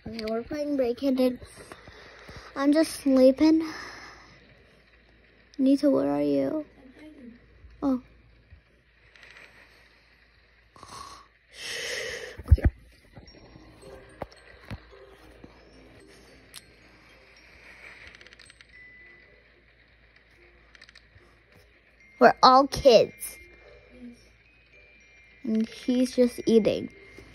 Okay, we're playing Break-Handed. I'm just sleeping. Nita, where are you? Oh. Okay. We're all kids. And he's just eating.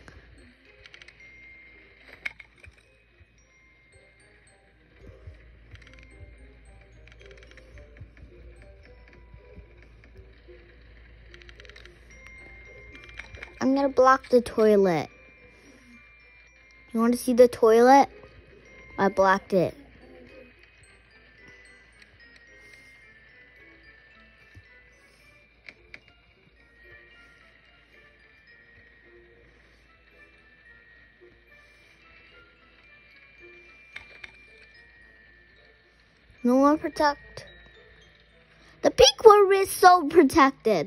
I'm gonna block the toilet. You want to see the toilet? I blocked it. No one protect. The pink one is so protected.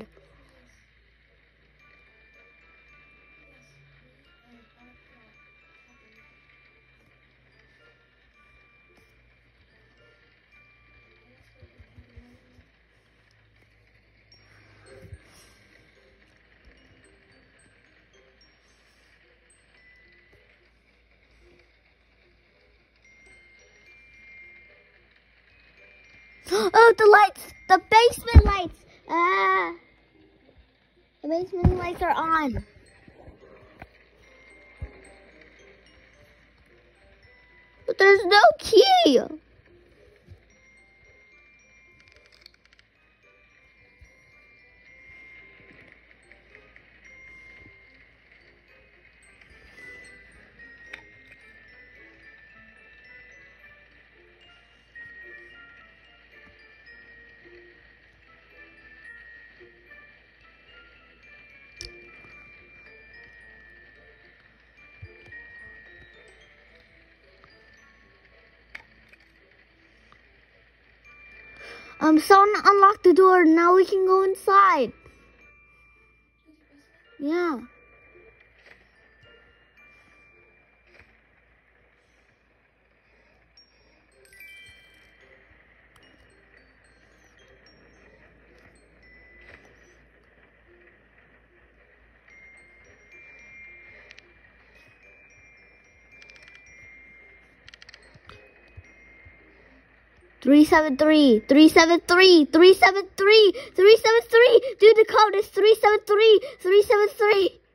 Oh, the lights! The basement lights! Ah! The basement lights are on. But there's no key! Someone unlocked the door. Now we can go inside. Yeah. Three seven three. Do the code is 373.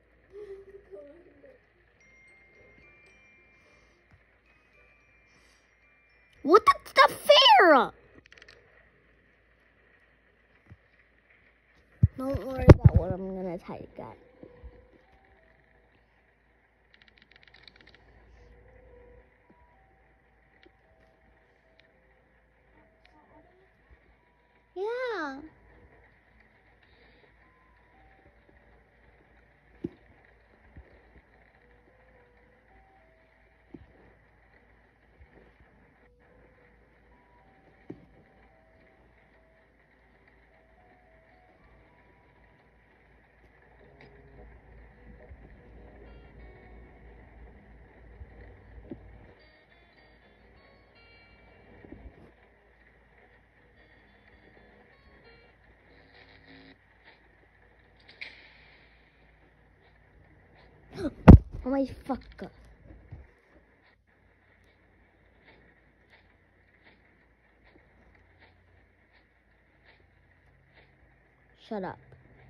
What the fair? Don't worry about what I'm gonna type, guys. Yeah. Oh my fuck. Shut up.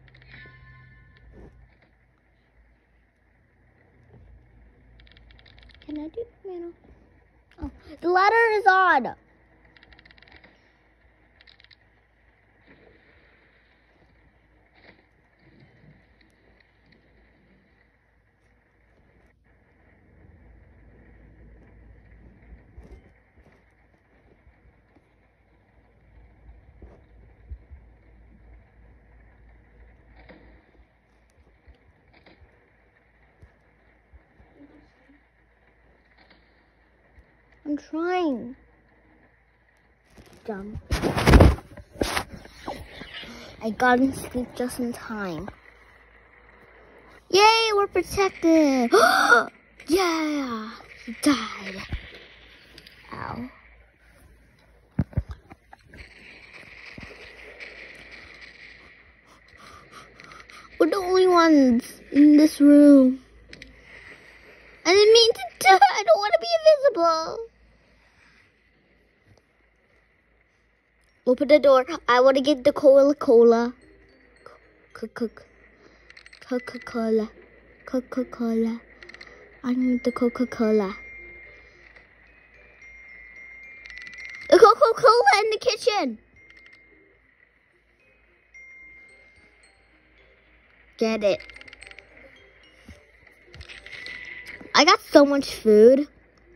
Can I do piano? Oh, the ladder is on. I'm trying. Dumb. I got in sleep just in time. Yay, we're protected. Yeah. He died. Ow. We're the only ones in this room. I didn't mean to die. I don't want to be invisible. Open the door. I want to get the Coca-Cola. Coca-Cola. Coca-Cola. I need the Coca-Cola. The Coca-Cola in the kitchen. Get it. I got so much food.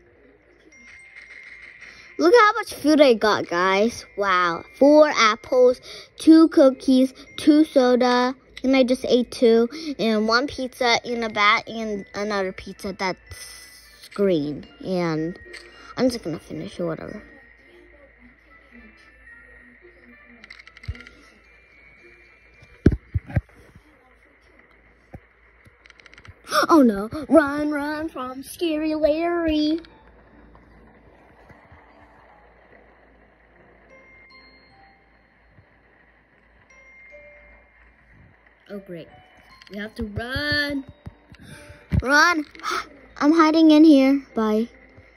Look how much food I got, guys. Wow. 4 apples, 2 cookies, 2 soda, and I just ate 2, and 1 pizza in a bat, and another pizza that's green. And I'm just gonna finish it, whatever. Oh no. Run, run from Scary Larry. Oh, great. We have to run. Run. I'm hiding in here. Bye.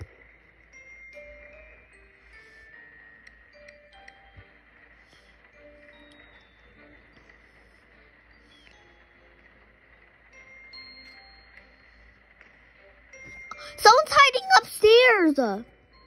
Someone's hiding upstairs.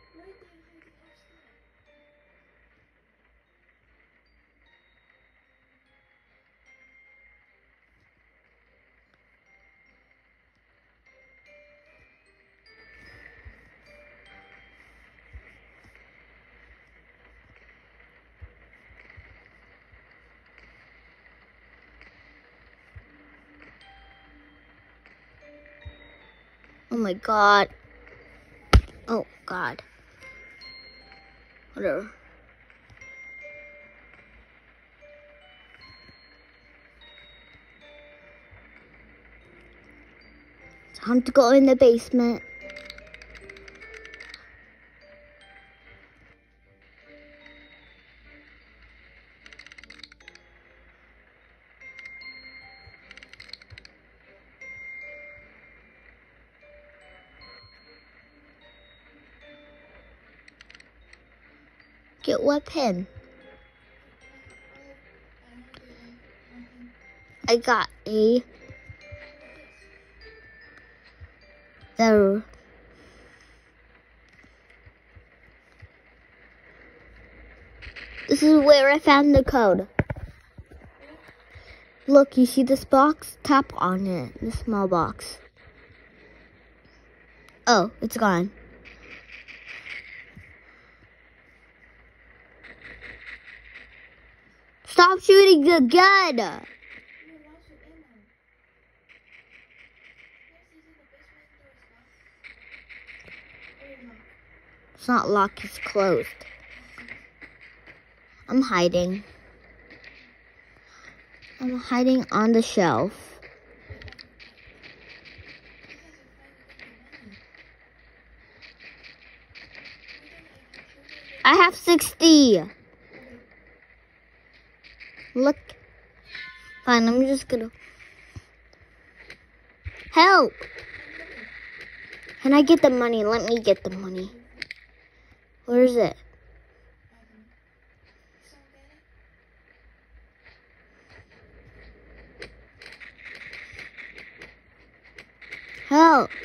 Oh my god. Oh god. Whatever. Time to go in the basement. Get what pen? I got a there. This is where I found the code. Look, you see this box? Tap on it, the small box. Oh, it's gone. Stop shooting the gun! It's not locked, it's closed. I'm hiding. I'm hiding on the shelf. I have 60. Look. Fine, I'm just gonna... Help! Can I get the money? Let me get the money. Where is it? Help!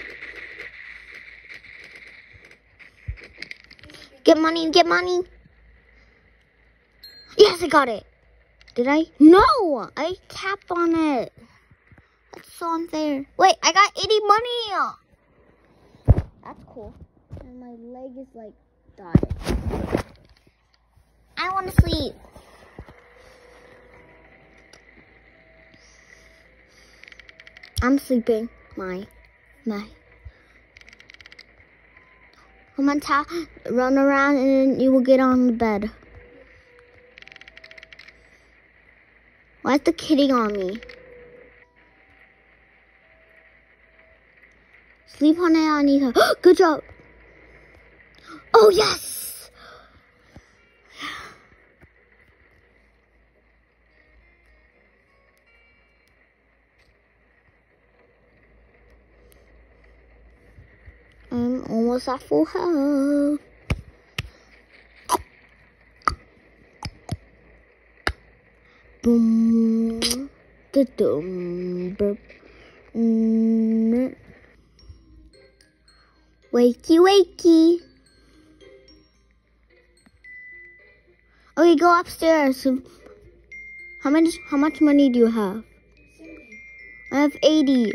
Get money, get money! Yes, I got it! Did I? No! I tapped on it. That's so unfair. Wait, I got 80 money! That's cool. And my leg is like dying. I want to sleep. I'm sleeping. My. Come on, run around and you will get on the bed. Why is the kitty on me? Sleep on it, Anita. Good job. Oh, yes. I'm almost at full health. Boom. Da-dum. Burp. Wakey, wakey. Okay, go upstairs. How much money do you have? I have 80.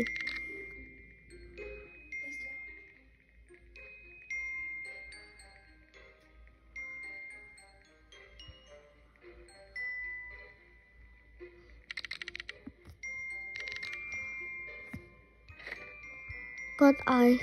Got ice.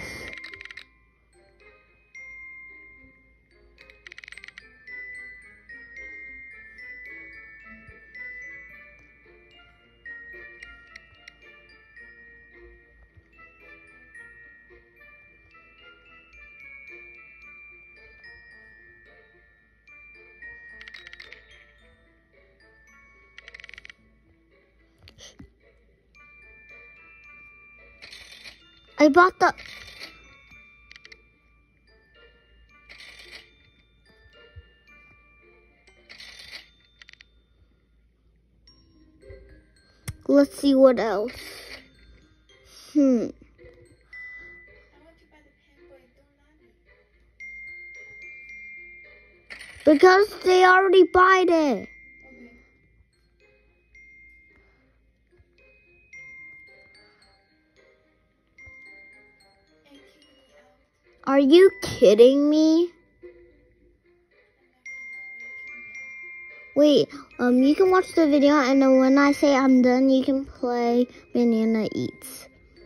I bought the... Let's see what else. Because they already bought it. Are you kidding me? Wait, you can watch the video, and then when I say I'm done, you can play Banana Eats.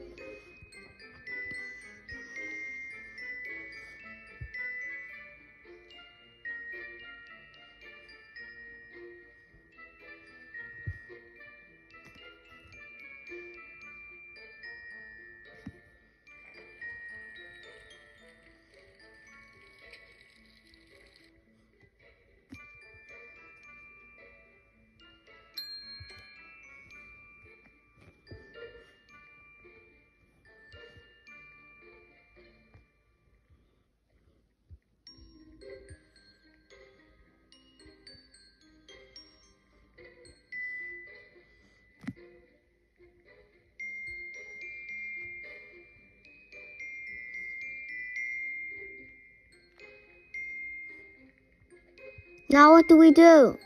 Now what do we do?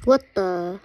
What the?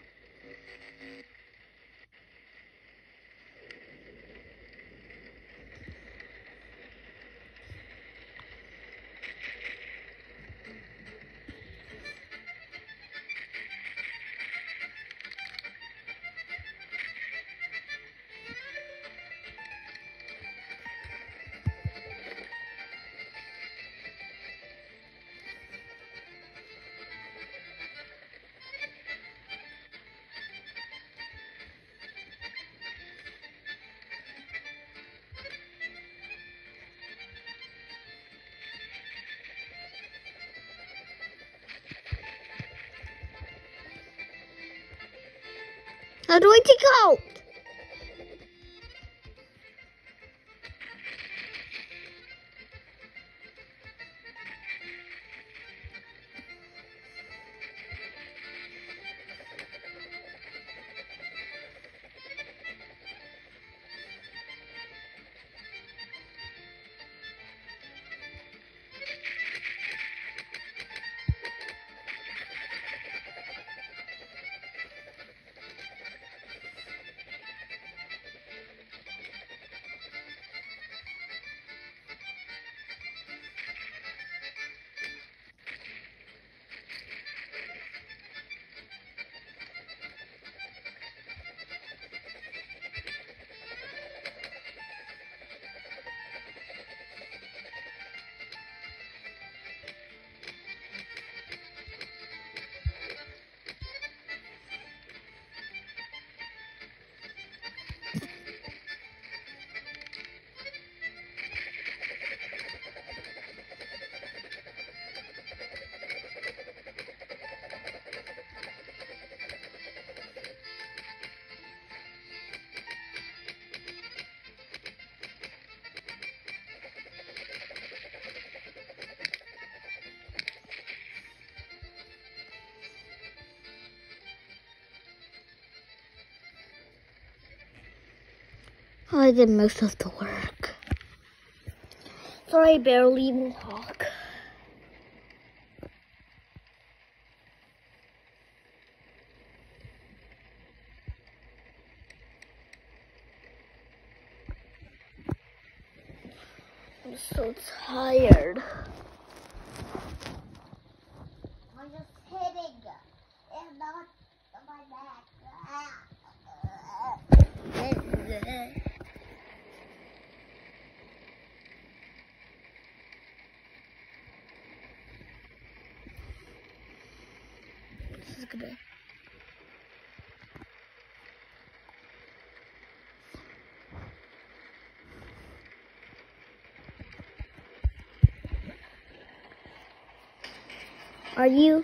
How do I take out? I did most of the work. Sorry, I barely even talk. I'm so tired. I'm just hitting and not my back. This is good. Are you?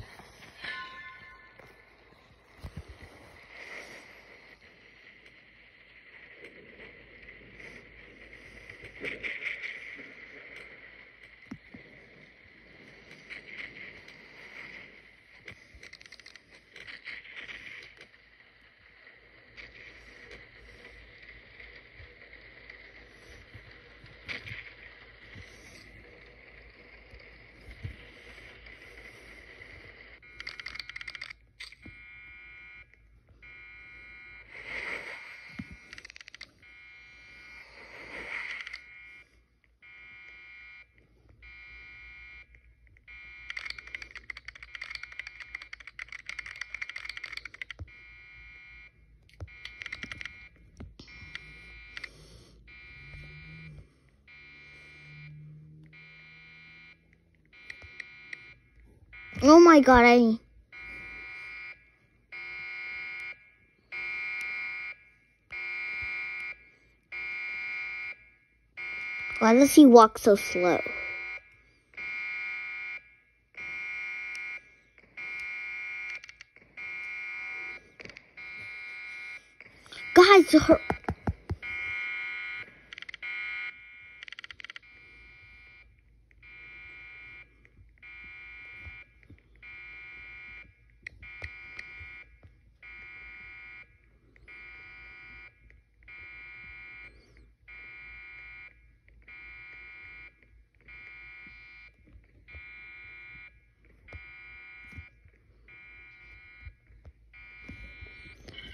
Oh my god, why does he walk so slow? Guys,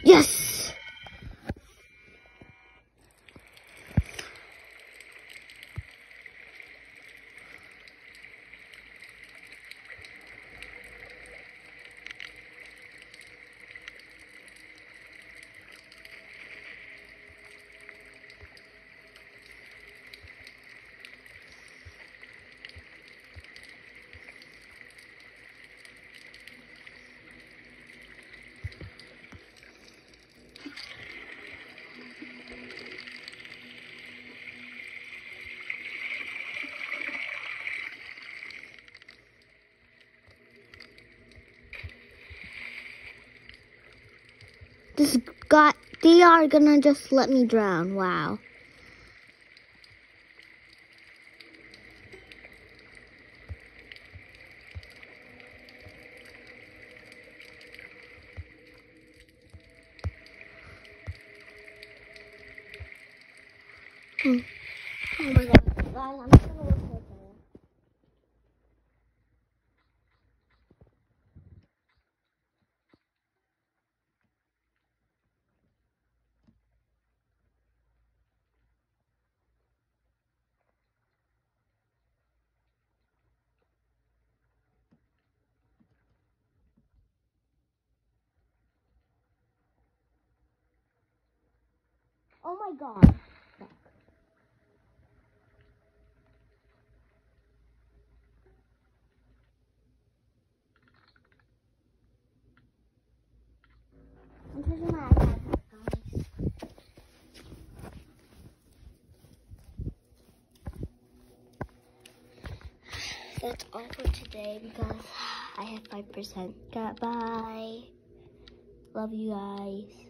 Yes! They are gonna just let me drown. Wow. Oh my god. I'm gonna look at that. Oh my god. I'm touching my iPad, guys. That's all for today because I have 5%. Goodbye. Love you guys.